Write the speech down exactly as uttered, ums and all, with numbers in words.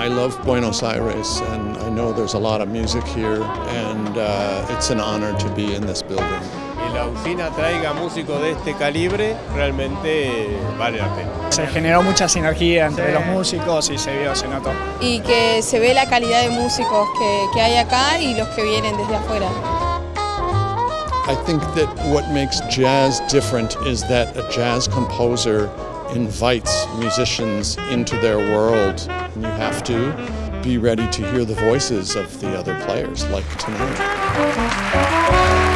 I love Buenos Aires, and I know there's a lot of music here, and uh, it's an honor to be in this building. Que la usina traiga músicos de este calibre realmente vale la pena. Se generó mucha sinergia entre los músicos y se vio, se notó. Y que se ve la calidad de músicos que, que hay acá y los que vienen desde afuera. I think that what makes jazz different is that a jazz composer invites musicians into their world, and you have to be ready to hear the voices of the other players, like tonight.